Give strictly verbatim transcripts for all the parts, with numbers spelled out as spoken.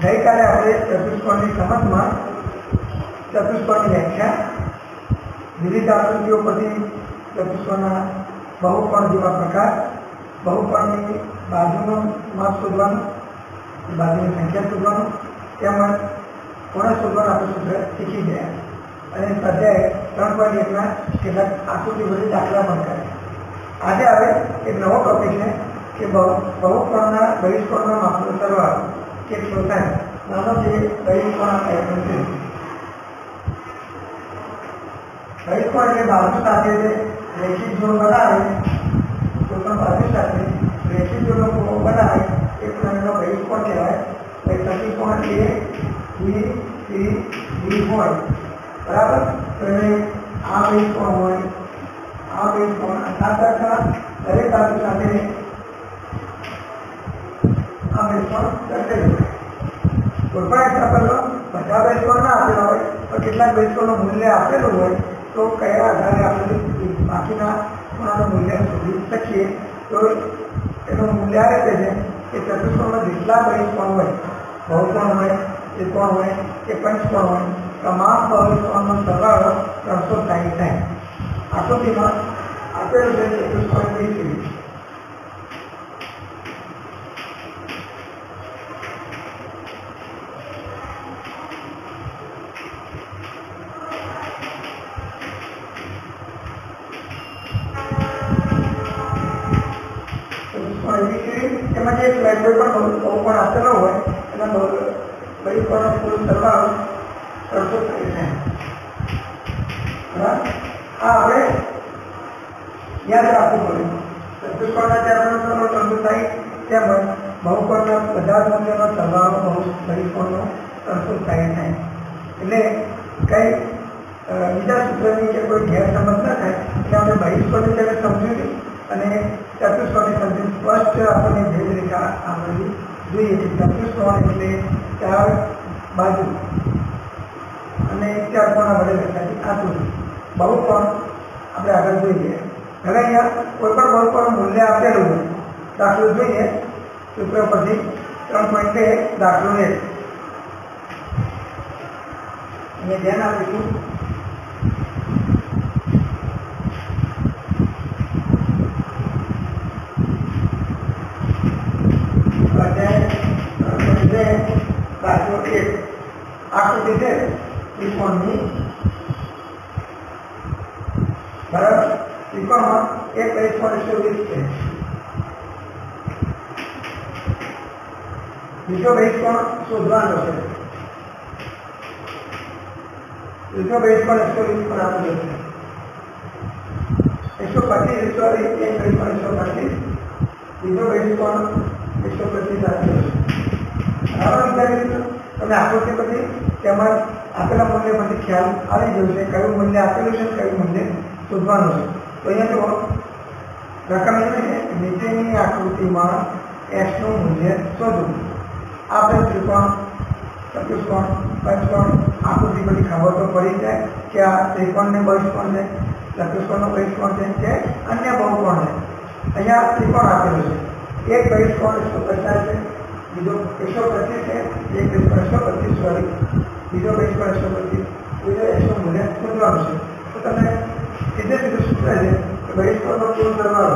गई काले अपने चतुष्कोणनी समजમાં चतुष्कोणની व्याख्या विविध आकृतिओ परથી चतुष्कोणના बहुकोण જેવા પ્રકાર बहुकोणની બાજુનો માપ શોધવાનું બાજુની સંખ્યા શોધવાનું તેમજ કોણ શોધવાનું આપણે સૂત્ર શીખી ગયા અને સ્વાધ્યાય ત્રણ પોઈન્ટ એકના કેટલાક આકૃતિ બધી દાખલા પણ કરે આજે હવે એક નવો ટોપિક છે કે बहुकोणના બહિષ્કોણના માપનો સરવાળો કે શોધાય નાનો જે બહિષ્કોણ આપણે છે बहिष्कोण એટલે બાજુ સાથે રેખિક જોડ બનાવે તો પણ બાજુ સાથે રેખિક જોડનો પૂરો બનાવે એ પ્રકારનો બહિષ્કોણ કહેવાય એ ચતુષ્કોણ A B C D હોય બરાબર તો એને આ બહિષ્કોણ હોય આ બહિષ્કોણ આ કરતા દરેક બાજુ સાથે આ બહિષ્કોણ દર્શાવી કોઈ પણ એક્ઝામ્પલ લો બધા બહિષ્કોણ ના આપેલા હોય તો કેટલાક બહિષ્કોણનું મૂલ્ય આપેલું હોય तो कया आधारे આપણે બાકીના ખૂણાનું મૂલ્ય શોધી શકીએ તો એનું મૂલ્ય આ રીતે છે કે ચતુષ્કોણમાં જેટલા બહિષ્કોણ હોય બહુકોણ હોય ત્રિકોણ હોય કે પંચકોણ હોય તમામ બહિષ્કોણનો સરવાળો ત્રણસો સાહીઠ થાય આકૃતિમાં આપેલું છે ચતુષ્કોણ બીસી એમાં જે સ્લાઇડ કોઈ પણ બહુકોણ આપેલો હોય એના બહિષ્કોણનો કુલ સરવાળો ત્રણસો સાહીઠ થાય બરાબર આ આપણે યાદ રાખવું પડે ચતુષ્કોણના ચારનો સરવાળો ત્રણસો સાહીઠ તેમજ બહુકોણના બધા જ મૂલ્યોનો સરવાળો બહુ બહિષ્કોણનો ત્રણસો સાહીઠ થાય એટલે કંઈ બીજા સૂત્રની કે કોઈ ગેરસમજ ન થાય એટલે આપણે બહિષ્કોણની જ્યારે સમજ્યું અને ચતુષ્કોણની સમજી સ્પષ્ટ આપણને ભેદ રેખા આવડવી જોઈએ કે ચતુષ્કોણ એટલે ચાર બાજુ અને ચાર કોણા વડે દર્શાવી આકૃતિ બહુકોણ આપણે આગળ જોઈએ હવે અહીંયા કોઈ પણ બહુકોણનું મૂલ્ય આપેલું હોય દાખલો જોઈએ સૂત્ર પરથી ત્રણ પોઈન્ટ બે દાખલો એક અહીંયા ધ્યાન આપીશું दाखलो एक आकृति है त्रिकोण में बराबर त्रिकोण में एक बहिष्कोण एक सौ बीस है बीजो बहिष्कोण शोधवानो है बीजो बहिष्कोण एक सौ बीस पर आपको एक सौ पच्चीस सॉरी एक बहिष्कोण एक सौ पच्चीस बीजो बहिष्कोण एक सौ पच्चीस आपको તમે આકૃતિ પરથી તેમજ આપેલા મૂલ્ય પરથી ખ્યાલ આવી ગયો છે કયું મૂલ્ય આપેલું છે કયું મૂલ્ય શોધવાનું છે તો અહીંયા જુઓ રકમ એટલે નીચેની આકૃતિમાં એક્સનું મૂલ્ય શોધવું આપણે ત્રિકોણ ચતુષ્કોણ પંચકોણ આકૃતિ પરથી ખબર તો પડી જાય કે આ ત્રિકોણને બહિષ્કોણ છે ચતુષ્કોણનો બહિષ્કોણ છે કે અન્ય બહુકોણ છે અહીંયા ત્રિકોણ આપેલું છે એક બહિષ્કોણ એકસો પચાસ છે बीजो एक सौ पच्चीस है एक बहिष्कोण एक सौ पच्चीस सॉरी बीजो बहिष्कोण एक सौ पच्चीस बीजो एक सौ मूल्य शोधવાનું છે તો તમે સીધે સીધું સૂત્ર છે કે બહિષ્કોણનો કુલ સરવાળો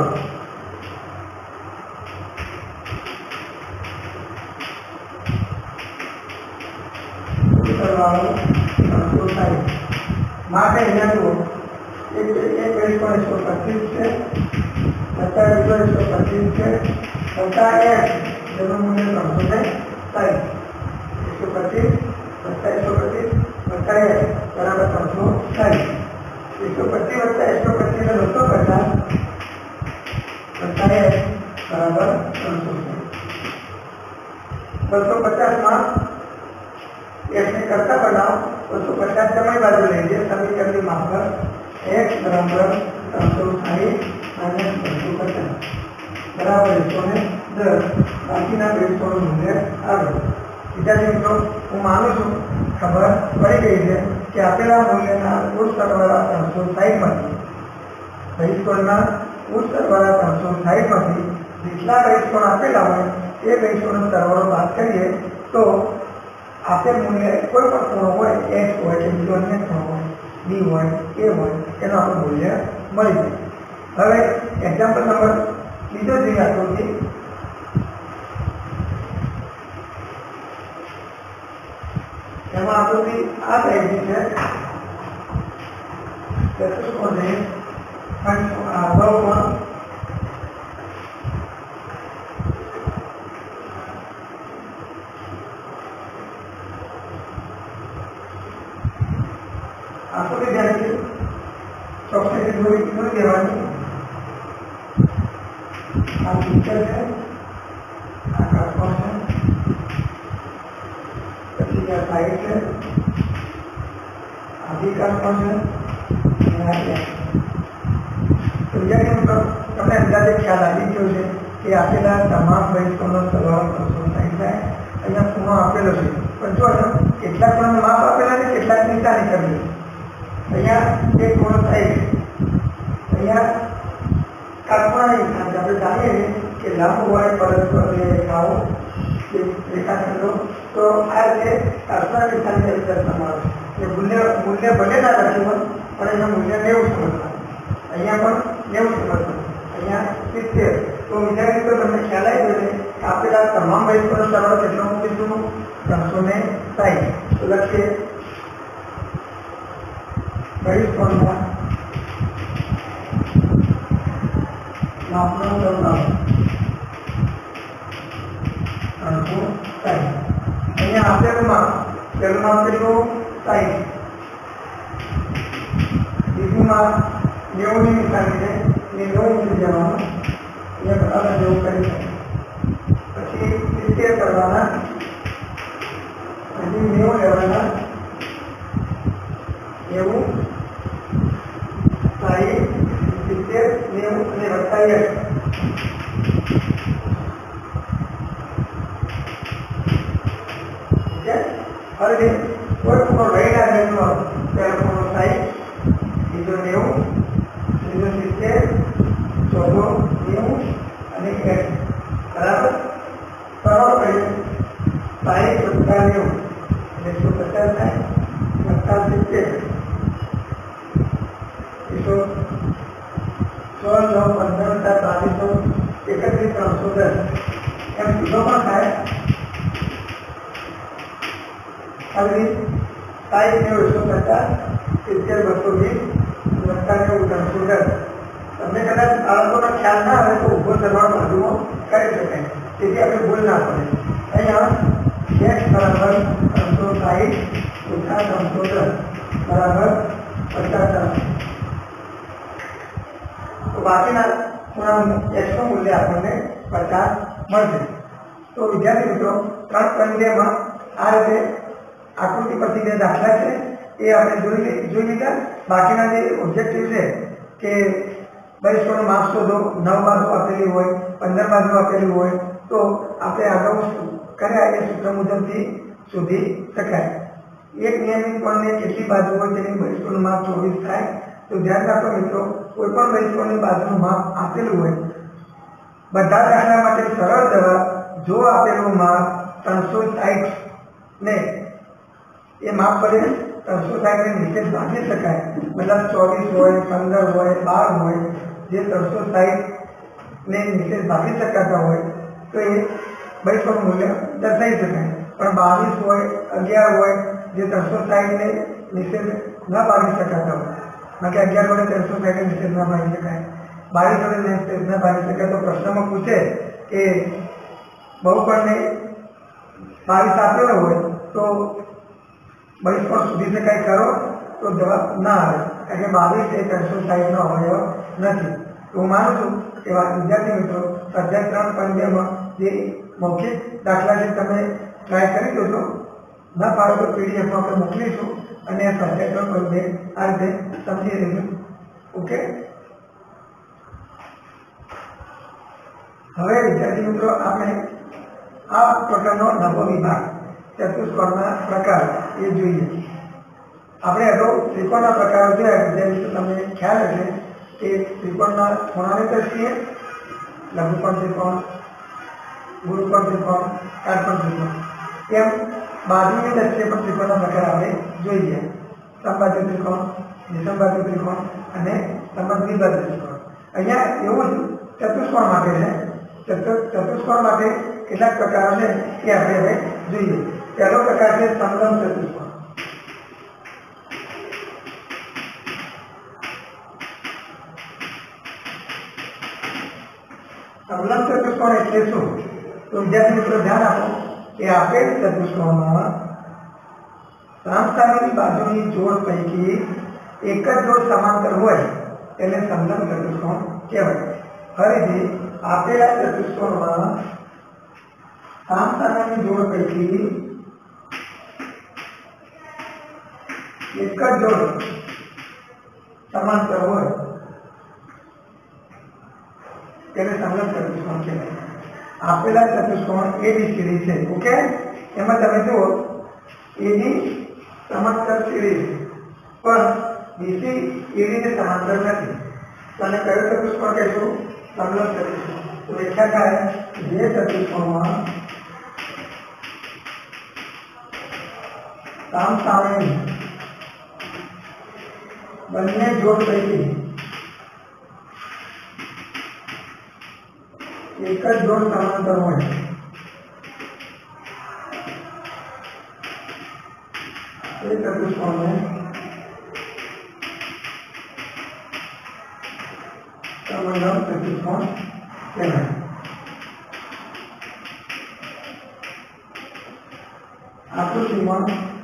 કુલ સરવાળો ત્રણસો સાહીઠ માટે અહીંયા જુઓ એક એક બહિષ્કોણ એક સौ पच्चीस છે વત્તા બીજો એક सौ पच्चीस છે વત્તા એક जब मूल्य त्रो है साइड एक सौ पच्चीस वत्ता एक सौ पच्चीस वत्ता एक बराबर त्रो साइड एक सौ पच्चीस वत्ता एक सौ पच्चीस है दो सौ पचास वत्ता एक बराबर त्रो साइड दो सौ पचास में एक ने करता बनाओ दो सौ पचास जमाई बाजू लेंगे समीकरण की मात्रा एक बराबर त्रो साइड माइनस दो सौ पचास बराबर एक सौ दस बाकीना बहिष्कोणનું મૂલ્ય આવે વિદ્યાર્થી મિત્રો હું માનું છું ખબર પડી ગઈ છે કે આપેલા મૂલ્યના કુલ સરવાળા ત્રણસો સાહીઠમાંથી બહિષ્કોણના કુલ સરવાળા ત્રણસો સાહીઠમાંથી જેટલા બહિષ્કોણ આપેલા હોય એ બહિષ્કોણનો સરવાળો બાદ કરીએ તો આપેલ મૂલ્ય કોઈ પણ ખૂણો હોય એક્સ હોય કે બીજો અન્ય ખૂણો હોય બી હોય એ હોય એનું આપણું મૂલ્ય મળી જાય। હવે એક્ઝામ્પલ નંબર બીજો જોઈએ આકૃતિ। એમાં આકૃતિ આ ટાઈપની છે, ચતુષ્કોણ છે, બહુકોણ आंखों के ध्यान से चौकसे से थोड़ी थोड़ी देवानी आप पिक्चर है आकाश कौन है पति का साइड है अधिकार कौन है तो यह मतलब તમને અંદાજે ખ્યાલ આવી ગયો છે કે આપેલા તમામ વૈશિષ્ટ્યોનો સરવાળો ત્રણસો સાઈઠ થાય। અહીંયા ખૂણો આપેલો છે પણ જો કેટલાક ખૂણાનું માપ આપેલા છે કેટલાક નિશાની કરવી। અહીંયા એક ખૂણો થાય છે, અહીંયા કાટખૂણાની નિશાની આપણે જાણીએ કે લંબ હોય પરસ્પર રેખાઓ રેખાખંડો તો આ રીતે કાટખૂણા નિશાની તરીકે દર્શાવવામાં આવે છે। મૂલ્ય મૂલ્ય ભલે ના લખ્યું હોય પણ એનું મૂલ્ય નેવું સમજવાનું, અહીંયા પણ નેવું સમજવાનું, અહીંયા સિત્તેર। તો વિદ્યાર્થી તો તમને ખ્યાલ આવી ગયો છે કે આપેલા તમામ વૈશિષ્ટ્યોનો સરવાળો કેટલો મૂકીશું ત્રણસો ને સાઈઠ। તો લખીએ વૈશિષ્ટ્યોના માપનો સરવાળો ત્રણસો સાઈઠ। અહીંયા આપેલું માપ પહેલું માપ કેટલું સાઈઠ, બીજું માપ નેવું ની નિશાની છે એ નેવું મૂકી જવાનું, અહીંયા બરાબર જેવું કરી પછી સિત્તેર કરવાના, હજી નેવું લેવાના, નેવું સાઈઠ સિત્તેર નેવું અને વત્તા એક હવે કોઈ ખૂણો રહી ના રહેતો પહેલો ખૂણો સાઈઠ, બીજો નેવું, ત્રીજો સિત્તેર, ચોથો નેવું અને એક બરાબર સરળ કરીએ સાઈઠ વત્તા નેવું એટલે એકસો પચાસ થાય વત્તા સિત્તેર એકસો સોળ નવ પંદર વત્તા બાવીસો એકત્રીસ ત્રણસો દસ એમ સીધો પણ થાય। હવે સાઈઠ નેવું એકસો પચાસ સિત્તેર બસો વીસ વત્તા નેવું ત્રણસો દસ। તમને કદાચ બાળકોનો ખ્યાલ ના આવે તો ઉભો સરવાળો બાજુમાં કરી શકાય, તેથી આપણે ભૂલ ના પડે। અહીંયા એક્સ બરાબર ત્રણસો સાઈઠ ઓછા ત્રણસો દસ બરાબર પચાસ। તો બાકીના ખૂણાનું એક્સનું મૂલ્ય આપણને પચાસ મળશે। તો વિદ્યાર્થી મિત્રો ત્રણ પોઈન્ટ બે માં આ રીતે આકૃતિ પરથી જે દાખલા છે એ આપણે જોઈ જોઈ લીધા। બાકીના જે ઓબ્જેક્ટિવ છે કે વૈશિષ્ટ્યોનું માપ શોધો, નવ બાજુ આપેલી હોય, પંદર બાજુ આપેલી હોય તો આપણે આગળ કર્યા એ સૂત્ર મુજબથી શોધી શકાય। એક નિયમિત કોણને કેટલી બાજુ હોય તેની વૈશિષ્ટ્યોનું માપ ચોવીસ થાય। તો ધ્યાન રાખો મિત્રો, કોઈ પણ વૈશિષ્ટ્યોની બાજુનું માપ આપેલું હોય, બધા દાખલા માટે સરળ જવાબ જો આપેલું માપ ત્રણસો સાઈઠ ને એ માપ પડે ત્રણસો સાઈઠ ને નીચે ભાગી શકાય, મતલબ ચોવીસ હોય, પંદર હોય, બાર હોય, જે ત્રણસો સાઈઠ ને નીચે ભાગી શકાતા હોય તો એ વૈશિષ્ટ્યનું મૂલ્ય દર્શાવી શકાય। પણ બાવીસ હોય, અગિયાર હોય, જે ત્રણસો સાઈઠ ને નીચે ન ભાગી શકાતા હોય, કારણ કે અગિયાર વડે ત્રણસો સાઈઠ નીચે ન ભાગી શકાય, બાવીસ વડે નીચે ન ભાગી શકાય। તો પ્રશ્નમાં પૂછે કે બહુકોણને બાવીસ આપેલો હોય તો વૈશિષ્ટ્ય શોધી શકાય ખરો? તો જવાબ ના આવે, કારણ કે બાવીસ એ ત્રણસો સાઈઠ નો અવયવ નથી। તો હું માનું છું કે વિદ્યાર્થી મિત્રો સ્વાધ્યાય ત્રણ પોઈન્ટ બે માં જે મૌખિક દાખલા છે તમે ટ્રાય કરી દો, ન પાડો તો પીડીએફમાં આપણે મોકલીશું અને સ્વાધ્યાય ત્રણ પોઈન્ટ બે આ રીતે સમજી લેજો। ઓકે, હવે વિદ્યાર્થી મિત્રો આપણે આ પ્રકારનો નવો વિભાગ ચતુષ્કોણના પ્રકાર એ જોઈએ। આપણે અગાઉ ત્રિકોણના પ્રકારો જોયા, વિદ્યાર્થી તમને ખ્યાલ હશે કે ત્રિકોણના ખૂણાની દ્રષ્ટિએ લઘુકોણ ત્રિકોણ, ગુરુકોણ ત્રિકોણ, કાટકોણ ત્રિકોણ, એમ બાજુની દ્રષ્ટિએ પણ ત્રિકોણના પ્રકાર આપણે જોઈએ. સમબાજુ ત્રિકોણ, વિષમબાજુ ત્રિકોણ અને સમદ્વિબાજુ ત્રિકોણ. અહીંયા એવું જ ચતુષ્કોણ માટે છે. ચતુષ્કોણ માટે કેટલાક પ્રકારો છે એ આપણે હવે જોઈએ. પહેલો પ્રકાર છે સમલંબ ચતુષ્કોણ. સમલંબ ચતુષ્કોણ એટલે શું? તો વિદ્યાર્થી મિત્રો ધ્યાન આપો કે આપેલ ચતુષ્કોણમાં સામસામેની બાજુની જોડ પૈકી એક જ જોડ સમાંતર હોય તેને સમલંબ ચતુષ્કોણ કહેવાય. ફરીથી આપેલા ચતુષ્કોણમાં સામસામેની જોડ પૈકી એક જ જોડ સમાંતર હોય તેને સમલંબ ચતુષ્કોણ કહેવાય. આપેલા ચતુષ્કોણ એબીસીડી છે. ઓકે, એમાં તમે જુઓ એબી સમાંતર સીડી પણ બીસી એડીને સમાંતર નથી. તો આને કયો ચતુષ્કોણ કહીશું? સમલંબ ચતુષ્કોણ. તો વ્યાખ્યા થાય જે ચતુષ્કોણમાં સામસામે બંને જોડ પૈકી એક જ જોડ સમાંતર હોય એ ચતુષ્કોણને સમલંબ ચતુષ્કોણ કહેવાય. આકૃતિમાં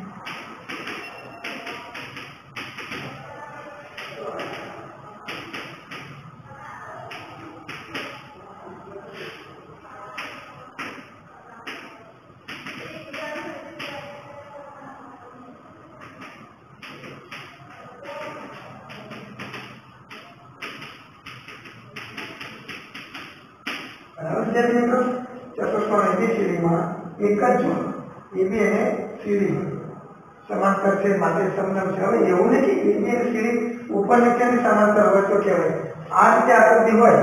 ચતુષ્કોણ એબીસીડીમાં એક જ જોડ એબી અને સીડી સમાંતર છે માટે સમલંબ છે. હવે એવું નથી કે એબી અને સીડી ઉપર નીચેની સમાંતર હોય તો કહેવાય. આ રીતે આકૃતિ હોય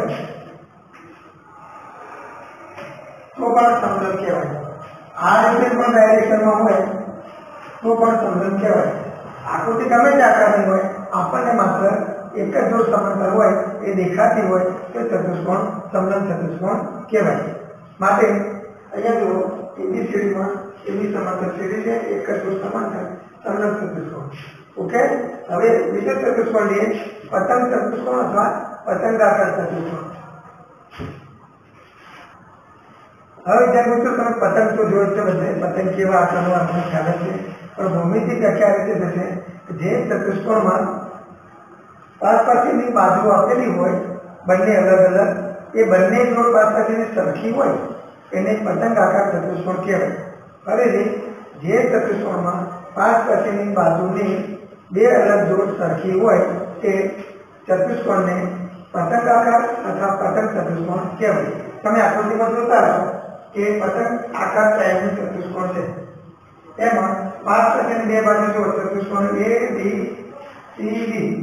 તો પણ સમલંબ કહેવાય. આ રીતે પણ ડાયરેક્શનમાં હોય તો પણ સમલંબ કહેવાય. આકૃતિ ગમે તે આકારની હોય આપણને માત્ર એક જ જોડ સમાંતર હોય એ દેખાતી હોય તો ચતુષ્કોણ સમલંબ ચતુષ્કોણ કહેવાય. માટે અહીંયા જુઓ એબીસીડીમાં એબી સમાંતર સીડી છે, એક જ જોડ સમાંતર સમલંબ ચતુષ્કોણ. ઓકે, હવે બીજો ચતુષ્કોણ લઈએ પતંગ ચતુષ્કોણ અથવા પતંગાકાર ચતુષ્કોણ. હવે જ્યાં મિત્રો તમે પતંગ તો જોયો છે બધે, પતંગ કેવા આકારનો આપણને ખ્યાલ છે, પણ ભૌમિતિક વ્યાખ્યા રીતે થશે જે ચતુષ્કોણમાં પાસપાસીની બાજુ આપેલી હોય બંને અલગ અલગ, એ બંને જોડ પાસપાસીની સરખી હોય એને પતંગ આકાર ચતુષ્કોણ કહેવાય. ફરીથી જે ચતુષ્કોણમાં પાસપાસીની બાજુની બે અલગ જોડ સરખી હોય તે ચતુષ્કોણને પતંગ આકાર અથવા પતંગ ચતુષ્કોણ કહેવાય. તમે આકૃતિમાં જોતા હશો કે પતંગ આકાર ટ્રાયેંગલ ચતુષ્કોણ છે. એમાં પાસપાસીની બે બાજુ જો ચતુષ્કોણ A B C D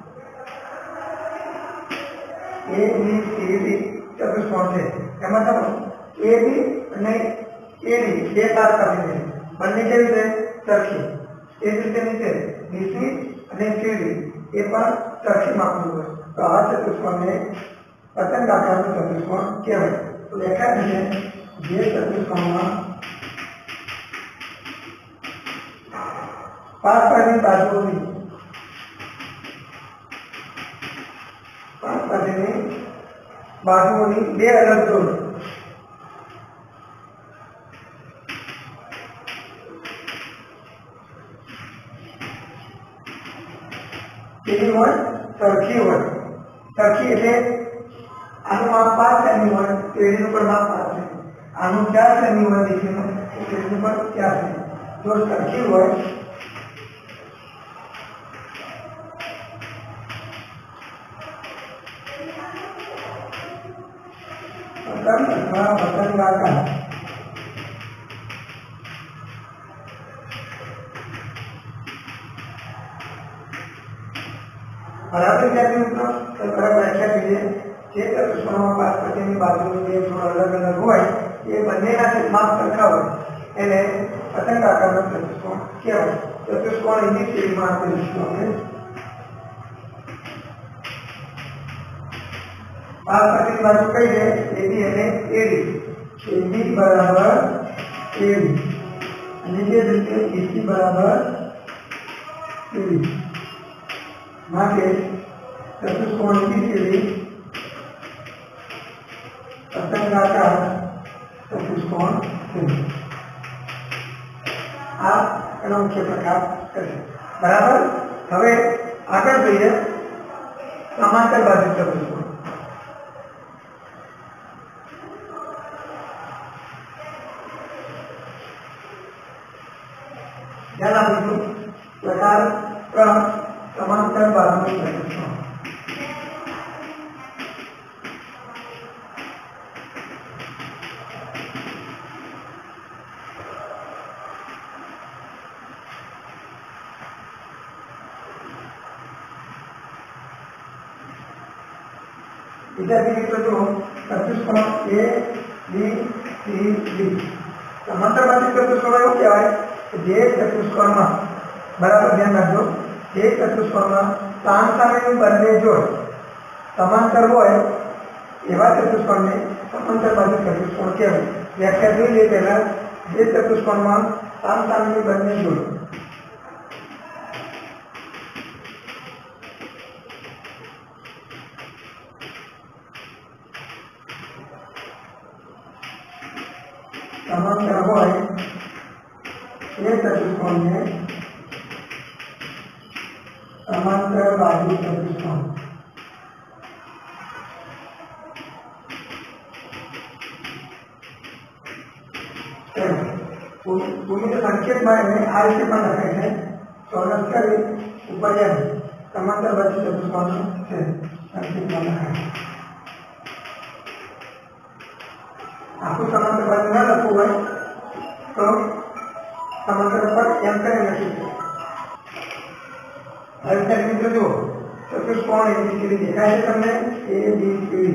A B C D ચતુષ્કોણ છે. એમાં તમે એ બી અને એ ડી બે પાસ પાસે બંને કેવી છે? સરખી. એ જ રીતે નીચે બીસી અને સીડી એ પણ સરખી માપનું હોય તો આ ચતુષ્કોણને પતંગ આકારનું ચતુષ્કોણ કહેવાય. તો દેખાય છે જે ચતુષ્કોણમાં પાસ પાસની બાજુઓની પાસ પાસની બાજુઓની બે અલગ જોડ કેવી હોય? સરખી હોય. સરખી એટલે આનું માપ પાંચ સેમી હોય તો એનું પણ માપ પાંચ છે. આનું ચાર સેમી હોય દીકરીનું તો એનું પણ ચાર સેમી. જો સરખી હોય પતંગ અથવા પતંગાકાર બરાબર વિદ્યાર્થી મિત્રો બરાબર વ્યાખ્યા જોઈએ જે ચતુષ્કોણમાં પાસપતિની બાજુની બે જોડ અલગ અલગ હોય એ બંનેના માપ સરખા હોય એને પતંગ આકારનો ચતુષ્કોણ કહેવાય. ચતુષ્કોણ એની શ્રેણીમાં આપેલું છે. આ પાછળની બાજુ કઈ છે? એબી અને એડી. એબી બરાબર એડી અને જે રીતે એસી બરાબર એડી માટે ચતુષ્કોણ એબીસીડી પતંગાકાર ચતુષ્કોણ છે. આ એનો મુખ્ય પ્રકાર છે. બરાબર. હવે આગળ જોઈએ સમાંતર બાજુ ચતુષ્કોણ. ધ્યાન આપીશું. પ્રકાર ત્રણ સમાંતર બાજુ ચતુષ્કોણ. વિદ્યાર્થી મિત્રો જો ચતુષ્કોણ એ બી સી ડી સમાંતર બાજુ ચતુષ્કોણ એવું કહેવાય જે ચતુષ્કોણમાં બરાબર ધ્યાન રાખજો જે ચતુષ્કોણમાં સામ સામેની બંને જોડ સમાંતર હોય એવા ચતુષ્કોણને સમાંતર બાજુ ચતુષ્કોણ કહેવાય. વ્યાખ્યા જોઈ લે પહેલા જે ચતુષ્કોણમાં સામ સામેની બંને જોડ સમાંતર હોય એ ચતુષ્કોણને સમાંતર બાજુ ચતુષ્કોણ ભૂમિ સંકેતમાં એને આ રીતે પણ લખાય છે. ચોરસ કરી ઉપર એમ સમાંતર બાજુ ચતુષ્કોણ છે સંકેતમાં લખાય છે. આખું સમાંતર બાજુ ના લખવું હોય તો સમાંતર પર એમ કરી લખી છે. હવે મિત્રો જુઓ ચતુષ્કોણ એબીસીડી દેખાય છે તમને? એબીસીડી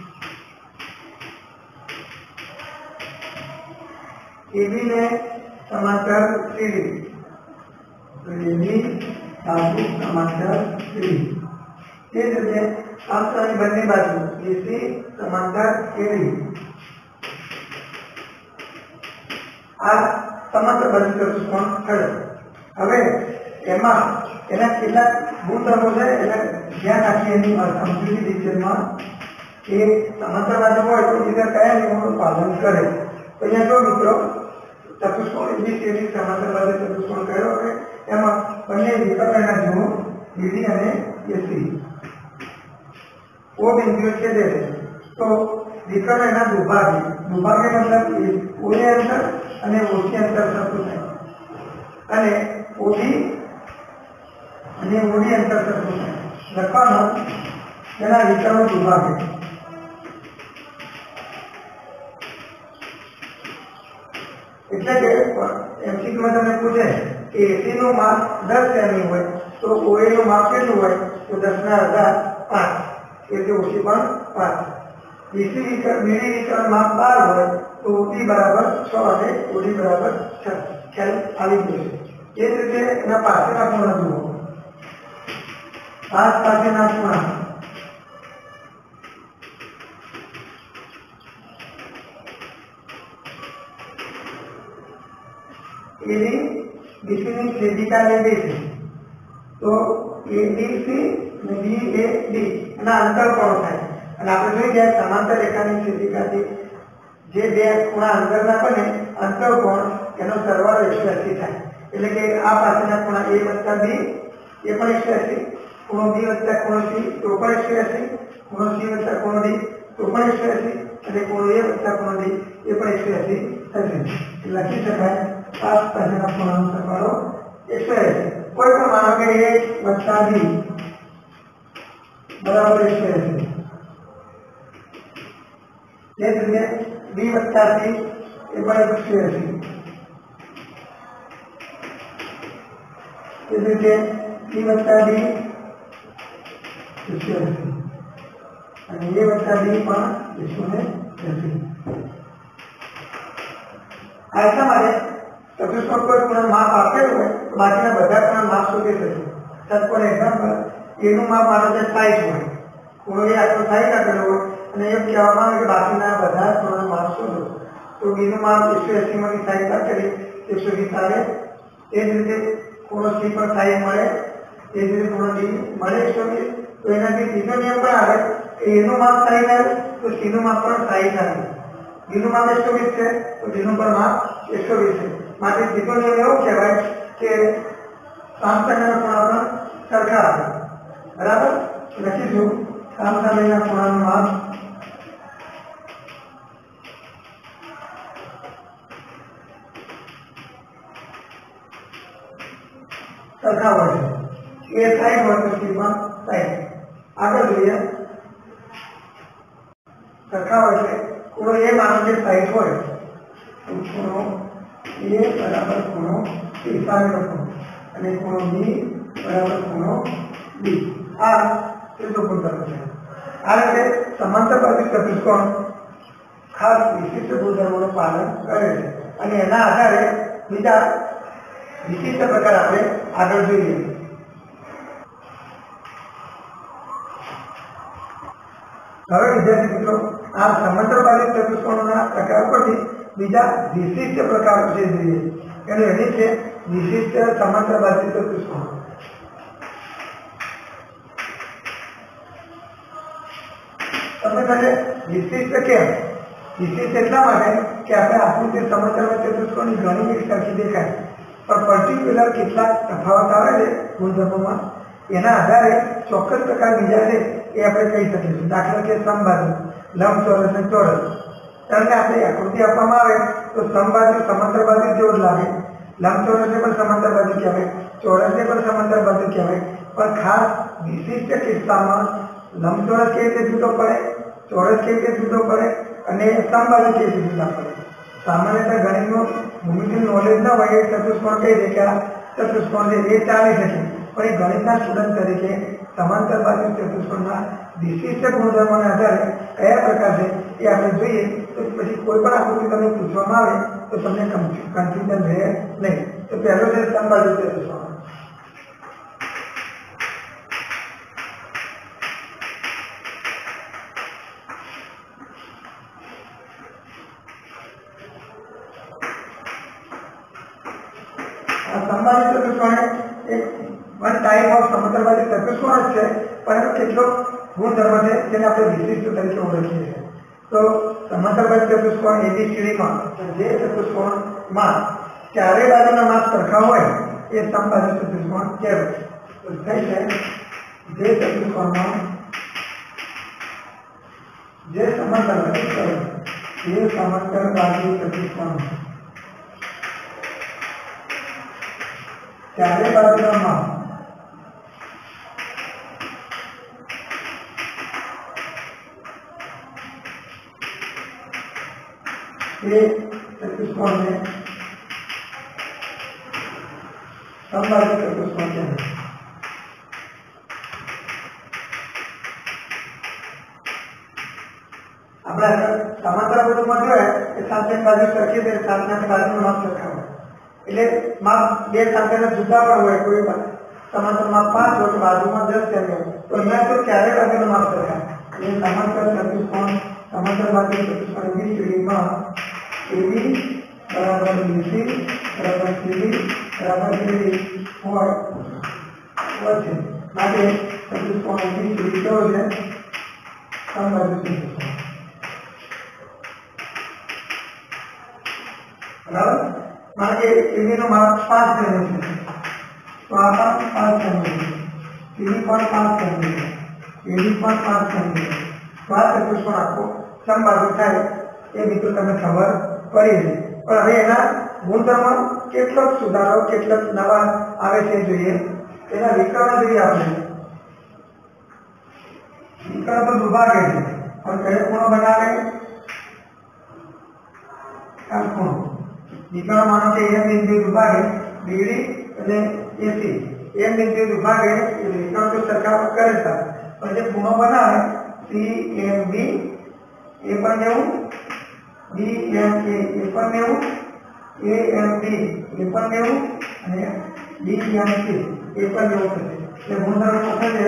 એબી ને સમાંતર સીડી એબી બાજુ સમાંતર સીડી. તે જ રીતે આંતરની બંને બાજુ એસી સમાંતર એડી. આ સમાંતર બાજુ ચતુષ્કોણ થયો. હવે એમાં એના કેટલાક ગુણધર્મો છે એટલે ધ્યાન રાખીએ એની સમજૂતી ડિટેલમાં કે સમાંતર બાજુ હોય તો બીજા કયા નિયમોનું પાલન કરે. તો અહીંયા જો મિત્રો ચતુષ્કોણ એબીસીડી સમાંતર બાજુ ચતુષ્કોણ કયો હોય એમાં બંને વિકર્ણના જુઓ બીડી અને એસી ઓ બિંદુએ છેદે છે તો વિકર્ણ એના દુભાગે દુભાગે મતલબ ઓએ અંતર અને ઓસી અંતર સરખું થાય અને ઓડી અને ઓડી અંતર સરખું થાય. લખવાનું તેના વિકર્ણો દુભાગે. એટલે કે એમસીક્યુમાં તમને પૂછે કે એસી નું માપ દસ સેમી હોય તો ઓએ નું માપ કેટલું હોય તો દસ ના અડધા પાંચ એટલે ઓસી પણ પાંચ. બીસી વિકર્ણ બીડી વિકર્ણ માપ બાર હોય તો ઓડી બરાબર છ અને ઓડી બરાબર છ. ખ્યાલ આવી ગયો છે. એ જ રીતે એના પાસેના ખૂણા જુઓ. પાસ પાસેના ખૂણા એડી બીસીની છેદિકા ને બે છે તો એબીસી અને બી એ ડી એના અંતર કોણ થાય અને આપણે જોઈ ગયા સમાંતર રેખાની છેદિકાથી જે બે ખૂણા અંતરના બને અંતર કોણ એનો સરવાળો એકસો એસી થાય. એટલે કે આ પાસેના ખૂણા એ વત્તા બી એ પણ એકસો એસી, ખૂણો બી વત્તા ખૂણો સી તો પણ એકસો એસી, ખૂણો સી વત્તા ખૂણો ડી તો પણ એકસો એસી અને ખૂણો એ વત્તા ખૂણો ડી એ પણ એકસો એસી થશે. લખી શકાય પાસ પાસેના ખૂણાનો સરવાળો એકસો એસી. કોઈ પણ માનો કે એ વત્તા બી બરાબર એકસો એસી. એ જ રીતે બી વત્તા સી એ પણ એકસો એસી. એ જ રીતે બી વત્તા ડી એકસો એસી અને એ વત્તા ડી પણ એકસો એસી. આ એટલા માટે ચતુષ્કોણ કોઈ ખૂણા માપ આપેલું હોય તો બાકીના બધા ખૂણા માપ શોધી શકીએ. સર ફોર એક્ઝામ્પલ એનું માપ માનો કે સાઈઠ હોય, ખૂણો એ આટલો સાઈઠ આપેલો હોય અને એમ કહેવામાં આવે કે બાકીના બધા ખૂણાનું માપ શોધો, તો બીનું માપ એકસો એસી માંથી સાઈઠ બાદ કરી એકસો વીસ આવે. એ જ રીતે ખૂણો સી પર સાઈઠ મળે, એ જ રીતે ખૂણો ડી મળે એકસો વીસ. તો એનાથી બીજો નિયમ પણ આવે કે એનું માપ સાઈઠ આવે તો સીનું માપ પણ સાઈઠ આવે. બીનું માપ એકસો વીસ છે તો બીનું પણ માપ એકસો વીસ છે. માટે બીજો નિયમ એવો કહેવાય કે સામસામેના ખૂણા પણ સરખા આવે. બરાબર, લખીશું સામસામેના ખૂણાનું માપ સરખા હોય છે. એ સાઈઠ હોય તો સી પણ સાઈઠ. આગળ જોઈએ, સરખા હોય છે. ખૂણો એ માનો કે સાઈઠ હોય તો ખૂણો એ બરાબર ખૂણો સી સામેનો ખૂણો અને ખૂણો બી બરાબર ખૂણો બી. આ ત્રીજો ગુણધર્મ છે. આ રીતે સમાંતર બાજુ ચતુષ્કોણ ખાસ વિશિષ્ટ ગુણધર્મોનું પાલન કરે છે અને એના આધારે બીજા વિશિષ્ટ પ્રકાર આપણે આગળ જોઈએ. હવે વિદ્યાર્થી મિત્રો, આ સમાંતર બાજુ ચતુષ્કોણના પ્રકાર પરથી બીજા વિશિષ્ટ પ્રકાર વિશે જોઈએ. એનું એની છે વિશિષ્ટ સમાંતર બાજુ ચતુષ્કોણ. તમને કહે વિશિષ્ટ કેમ? વિશિષ્ટ એટલા માટે કે આપણે આકૃતિ સમાંતર ચતુષ્કોણની ઘણી એક સરખી દેખાય, પણ પર્ટિક્યુલર કેટલાક તફાવત આવે છે ગુણધર્મોમાં, એના આધારે ચોક્કસ પ્રકાર બીજા છે એ આપણે કહી શકીશું. દાખલા કે સમબાજુ, લંબચોરસ અને ચોરસ. કારણ કે આપણે આકૃતિ આપવામાં આવે તો સમબાજુ સમાંતર બાજુ જેવું જ લાગે, લંબચોરસને પણ સમાંતર બાજુ કહેવાય, ચોરસને પણ સમાંતર બાજુ કહેવાય. પણ ખાસ વિશિષ્ટ કિસ્સામાં લંબચોરસ કેવી રીતે જુદો પડે, ચોરસ કેવી રીતે જુદો પડે અને સમબાજુ કેવી રીતે જુદા પડે. સામાન્યતઃ ગણિતનું ભૂમિતિનું નોલેજ ન હોય એ ચતુષ્કોણ કહી દે કે આ ચતુષ્કોણ છે, એ ચાલી શકે. પણ એ ગણિતના સ્ટુડન્ટ તરીકે સમાંતર બાજુ ચતુષ્કોણના વિશિષ્ટ ગુણધર્મોના આધારે કયા પ્રકાર છે એ આપણે જોઈએ. તો પછી કોઈ પણ આકૃતિ તમને પૂછવામાં આવે તો તમને કન્ફ્યુઝન રહે નહીં. તો પહેલો છે સમબાજુ ચતુષ્કોણ. સમબાજુ ચતુષ્કોણ એક વન ટાઈપ ઓફ સમાંતર બાજુ ચતુષ્કોણ જ છે, પરંતુ કેટલોક ગુણધર્મ છે જેને આપણે વિશિષ્ટ તરીકે ઓળખીએ છીએ. તો સમાંતર બાજુ ચતુષ્કોણ એબીસીડીમાં જે ચતુષ્કોણમાં ચારે બાજુના માપ સરખા હોય એ સમબાજુ ચતુષ્કોણ કહેવાય. તો થઈ છે જે ચતુષ્કોણમાં જે સમાંતર બાજુ જે સમાંતર બાજુ ચતુષ્કોણ ચારે બાજુના માપ એ ચતુષ્કોણને સમબાજુ ચતુષ્કોણ કહેવાય. આપણે સમાંતર બાજુમાં જોઈએ કે સામે બાજુ સરખી છે, સામે બાજુનું માપ સરખા હોય એટલે માપ બે સાથેના જુદા પણ હોય. કોઈ સમાંતર માપ પાંચ હોય તો બાજુમાં દસ સેમી હોય, તો અહીંયા તો ચારે બાજુનું માપ સરખા. એ સમાંતર ચતુષ્કોણ સમાંતર બાજુ ચતુષ્કોણ એબીસીડીમાં એબી બરાબર બીસી બરાબર સીડી બરાબર સીડી હોય છે. માટે ચતુષ્કોણ એબીસીડી કેવો છે? સમબાજુ ચતુષ્કોણ. બરાબર, કારણ કે એબીનું માપ પાંચ સેમી છે તો આ પણ પાંચ સેમી છે, સીડી પણ પાંચ સેમી છે, એબી પણ પાંચ સેમી છે. તો આ ચતુષ્કોણ આખો સમબાજુ થાય એ મિત્રો તમને ખબર પડી છે. પણ હવે એના ગુણધર્મ કેટલોક સુધારો કેટલોક નવા આવે છે જોઈએ. એના વિકર્ણ જોઈએ આપણે. વિકર્ણ તો દુભાગે છે, પણ કયો ખૂણો બનાવે? આ ખૂણો. વિકર્ણ માનો કે એમ બિંદુ દુભાગે બીડી અને એસી એમ બિંદુ દુભાગે એ વિકર્ણ તો સરખા કરે છે, પણ જે ખૂણો બનાવે સી એમ બી એ પણ એવું, બી એમ એ એ પણ એવું ए एम बी એ પણ લેવું અને ડી એમ સી એ પણ લેવું થશે એટલે ગુણધર્મ થશે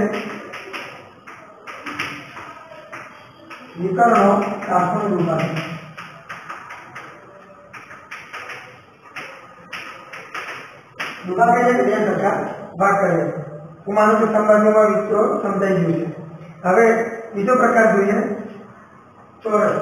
વિકર્ણો કાલ્પનિક વિભાગ વિભાગ એટલે બે પ્રકાર ભાગ કરે હું માનું છું સંબંધોમાં વિસ્તરો સમજાઈ ગયું છે હવે બીજો પ્રકાર જોઈએ ચોરસ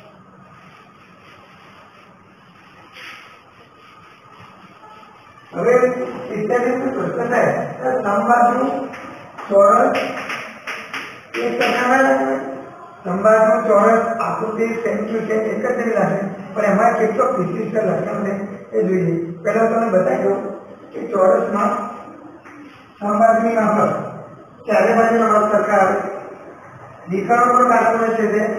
હવે વિદ્યાર્થી પ્રશ્ન થાય સમબાજુ ચોરસ એક પ્રકારના સંબાજુ ચોરસ આકૃતિ સેન્ટ્યુ છે એક જ જેવી લાગે પણ એમાં કેટલોક વિશિષ્ટ લક્ષણ છે એ જોઈએ પહેલા તમને બતાવી દઉં કે ચોરસમાં સંબાજુની માફક ચારે બાજુના માપ સરખા આવે વિકર્ણો પણ કાલ્પનિક છે તે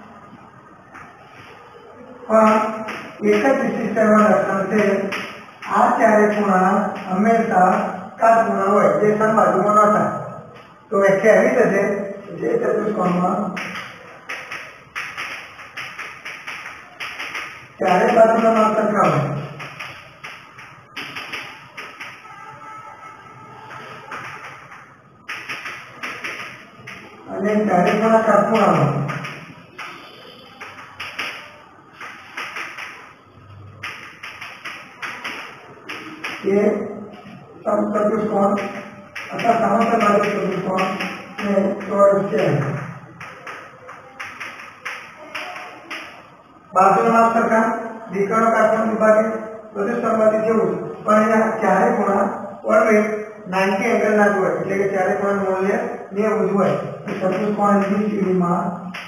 પણ એક જ વિશિષ્ટ એવા લક્ષણ છે આ ચારે ખૂણા હંમેશા કાટખૂણા હોય જે સમબાજુમાં ન થાય તો વ્યાખ્યા એવી થશે જે ચતુષ્કોણમાં ચારે બાજુના માપ સરખા હોય અને ચારે ખૂણા કાટખૂણા હોય ये चतुष्कोण अर्थात समांतर बाजू चतुष्कोण में चौरस છે બાજુના માપ સરખા વિકર્ણો કાલ્પનિક વિભાગે બધું સંબંધિત જેવું પણ અહીંયા ચારે ખૂણા ઓલવેઝ નાઇન્ટી એંગલ ના જ હોય એટલે કે ચારે ખૂણાનું મૂલ્ય નેવું જ હોય ચતુષ્કોણ એબીસીડીમાં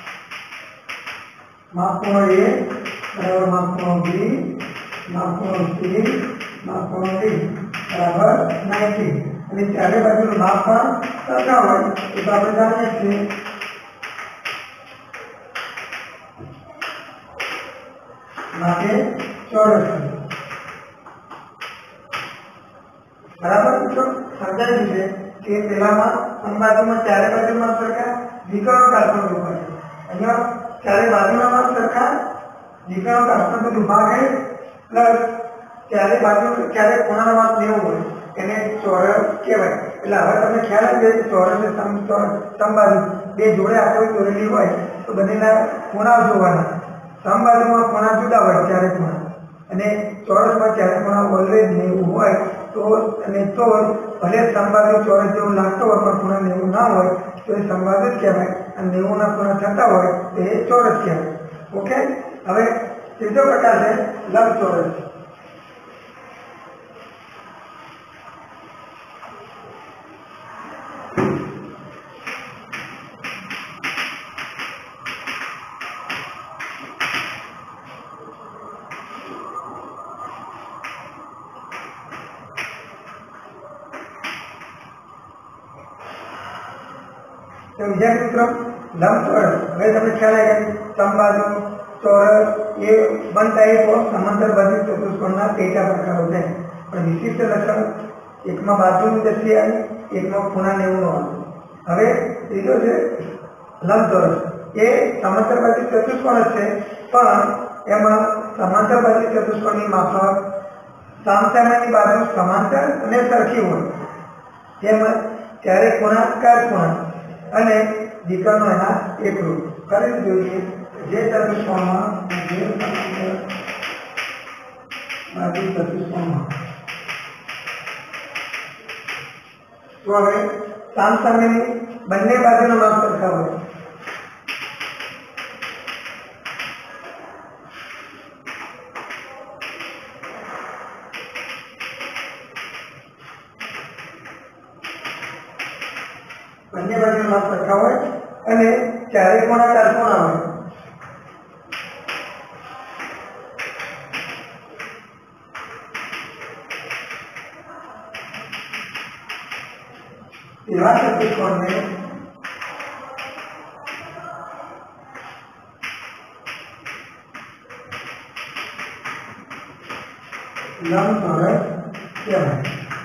માપકોણ એ બરાબર માપકોણ બી માપકોણ સી માપકોણ ડી બરાબર નાઇન્ટી અને ચારે બાજુનું માપ પણ સરખા હોય એ તો આપણે જાણીએ છીએ માટે ચોરસ બરાબર મિત્રો સમજાયું છે કે પેલામાં સંબાજુમાં ચારે બાજુમાં સરખા વિકર્ણો કાલ્પનિક વિભાગ અહીંયા ચારે બાજુના માપ સરખા વિકર્ણો કાલ્પનિક વિભાગ है प्लस चारे बाजू चारे ખૂણાનો માપ નેવું હોય એને ચોરસ કહેવાય એટલે હવે તમને ખ્યાલ આવી જાય કે ચોરસ ને સમબાજુ બે જોડે આકૃતિ દોરેલી હોય તો બંનેના ખૂણા જોવાના સમબાજુમાં ખૂણા જુદા હોય ચારે ખૂણા અને ચોરસમાં ચારે ખૂણા ઓલવેઝ નેવું હોય તો અને તો ભલે સમબાજુ ચોરસ જેવું લાગતો હોય પણ ખૂણા નેવું ના હોય તો એ સમબાજુ જ કહેવાય અને નેવુંના ખૂણા થતા હોય તો એ ચોરસ કહેવાય ઓકે હવે ત્રીજો પ્રકાર છે લંબચોરસ तो विद्यार्थी मित्रों लंबचौरस હવે તમને ખ્યાલ આવી ગયો સમબાજુ ચોરસ ये वन टाइप ऑफ समांतर बाजू चतुष्कोणના પેટા પ્રકારો છે પણ વિશિષ્ટ લક્ષણ એકમાં બાજુની દ્રષ્ટિએ આવી એકમાં ખૂણા નેવું નો આવે હવે ત્રીજો છે લંબચોરસ એ સમાંતર બાજુ ચતુષ્કોણ છે પણ એમાં સમાંતર બાજુ ચતુષ્કોણની માફક સામસામેની બાજુ સમાંતર અને સરખી હોય જેમાં ત્યારે ખૂણા કાટખૂણા અને વિકર્ણો એના એકરૂપ કરી જોઈએ જે ચતુષ્કોણમાં જે સમાંતર બાજુ ચતુષ્કોણમાં તો હવે સામસામેની બંને બાજુના માપ સરખા હોય બંને બાજુના માપ સરખા હોય અને ચારે ખૂણા કાટખૂણા હોય એવા ચતુષ્કોણને લંબચોરસ કહેવાય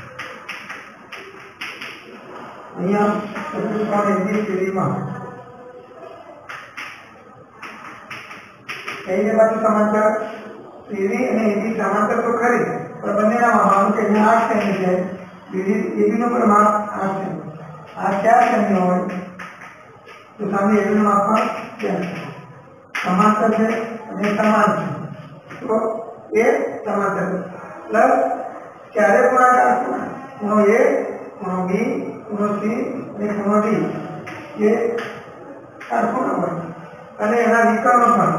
અહીંયા ચતુષ્કોણ એબીસીડીમાં કઈને બાજુ સમાંતર સીડી અને એબી સમાંતર તો ખરી, પણ બંનેના માપ કે આઠ સેમી છે, એબી નું પણ માપ આઠ સેમી, આ ચાર સેમી હોય તો સામે એબી નું માપ પણ ચાર સમાંતર છે અને સમાન છે, તો એ સમાંતર પ્લસ ચારે ગુણાકાર ખૂણો એ, ખૂણો બી, ખૂણો સી અને ખૂણો ડી એ કાટખૂણો હોય અને એના વિકર્ણ પણ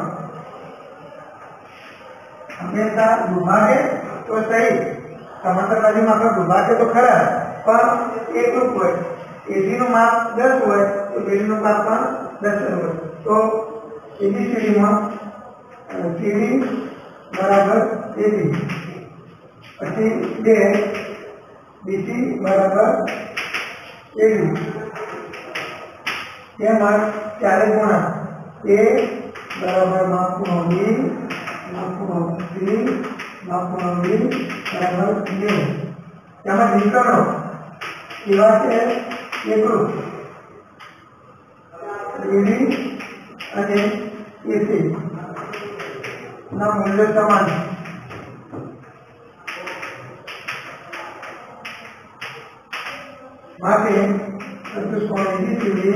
હંમેશા દુભાગે તો સહી, સમાંતર બાજુમાં આપણે દુભાગે તો ખરા પણ એકરૂપ હોય, એબી નું માપ દસ હોય તો બીડી નું માપ પણ દસ હોય, તો એબીસીડીમાં સીડી બરાબર એબી, પછી બે બીસી બરાબર એબી, તેમાં ચારે ગુણા એ બરાબર માપ ખૂણો બી, માપ ખૂણો સી, માપ ખૂણો ડી બરાબર નેવું. તેમાં વિકર્ણો એવા છે એકરૂપ, એબી અને એસી ના મૂલ્ય સમાન, માટે ચતુષ્કોણ એબીસીડી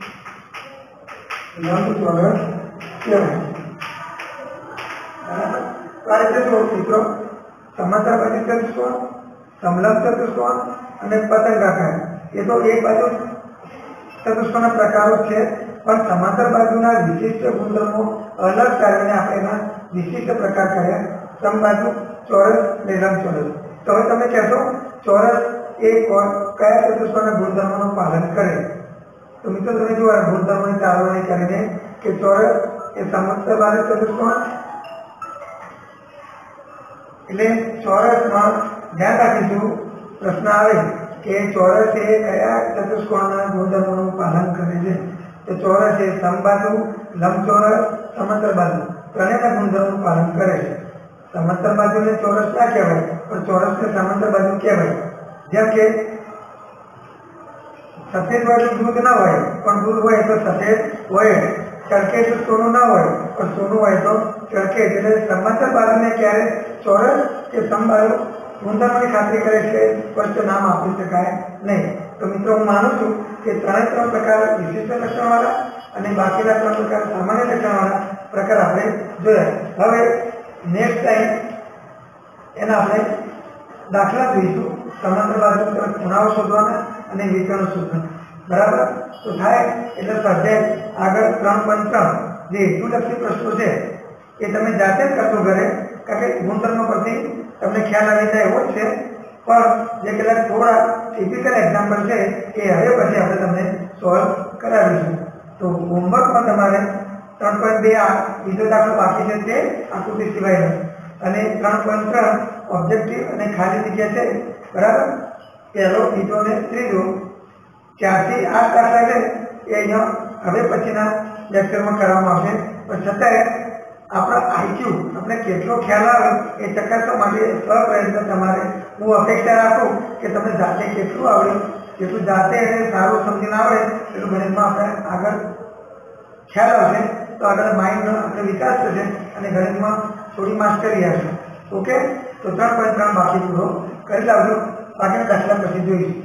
લંબચોરસ કહેવાય. બરાબર, તો આ રીતે જો મિત્રો સમાંતર બાજુ ચતુષ્કોણ, સમલંબ ચતુષ્કોણ અને પતંગાકાર એ તો એક બાજુ ચતુષ્કોણના પ્રકારો છે, પણ સમાંતર બાજુના વિશિષ્ટ ગુણધર્મો અલગ કાઢીને આપણે એના વિશિષ્ટ પ્રકાર કર્યા, સમબાજુ, ચોરસ અને લંબચોરસ. તો હવે તમે કહેશો ચોરસ એ કયા ચતુષ્કોણના ગુણધર્મોનું પાલન કરે? તો મિત્રો તમે જો આ ગુણધર્મોની તારવણી કરીને કે ચોરસ એ સમાંતર બાજુ ચતુષ્કોણ, એટલે ચોરસમાં ધ્યાન રાખીશું પ્રશ્ન આવે કે ચોરસ એ કયા ચતુષ્કોણના ગુણધર્મોનું પાલન કરે છે, તો ચોરસ એ સમબાજુ, લંબચોરસ, સમાંતર બાજુ ત્રણેયના ગુણધર્મોનું પાલન કરે છે. સમાંતર બાજુને ચોરસ ના કહેવાય પણ ચોરસને સમાંતર બાજુ કહેવાય. જેમ કે સફેદ બાજુ દૂધ ના હોય પણ દૂધ હોય તો સફેદ હોય, ચળકે તો સોનું ના હોય પણ સોનું હોય તો ચળકે, એટલે સમાંતર બાજુને ક્યારે ચોરસ કે સમબાજુ ગુણધર્મોની ખાતરી કરે છે, સ્પષ્ટ નામ આપી શકાય નહીં. તો મિત્રો હું માનું છું કે ત્રણે ત્રણ પ્રકાર વિશિષ્ટ લક્ષણવાળા અને બાકીના ત્રણ પ્રકાર સામાન્ય લક્ષણવાળા પ્રકાર આપણે જોયા. હવે નેક્સ્ટ ટાઈમ એના આપણે દાખલા જોઈશું, સમાંતર બાજુ ખૂણાઓ શોધવાના અને વિકર્ણો શોધવાના. બરાબર, તો થાય એટલે સ્વાધ્યાય આગળ ત્રણ પોઈન્ટ ત્રણ જે હેતુલક્ષી પ્રશ્નો છે એ તમે જાતે જ કરશો ઘરે, કારણ કે ગુણધર્મો પરથી તમને ખ્યાલ આવી જાય એવો જ છે, પણ જે કેટલાક થોડા ટિપિકલ એક્ઝામ્પલ છે એ હવે પછી આપણે તમને સોલ્વ કરાવીશું. તો હોમવર્કમાં તમારે ત્રણ પોઈન્ટ બે આ બીજો દાખલો બાકી છે તે આકૃતિ સિવાયનો, અને ત્રણ પોઈન્ટ ત્રણ ઓબ્જેક્ટિવ અને ખાલી જગ્યા છે. બરાબર, પહેલો, બીજો ને ત્રીજો ચારથી આઠ દાખલા છે એ અહીંયા હવે પછીના લેક્ચરમાં કરવામાં આવશે, પણ છતાંય આપણા આઈક્યુ આપણે કેટલો ખ્યાલ આવે એ ચકાસવા માટે સ્વપ્રયત્ન તમારે હું અપેક્ષા રાખું કે તમે જાતે કેટલું આવડે, જેટલું જાતે એને સારું સમજીને આવડે એટલું ગણિતમાં આપણે આગળ ખ્યાલ આવશે, તો આગળ માઇન્ડનો આપણે વિકાસ થશે અને ગણિતમાં થોડી માસ્ટરી આવશે. ઓકે, તો ત્રણ પોઈન્ટ ત્રણ બાકી પૂરો કરી લાવજો, બાકીના દાખલા પછી જોઈશું.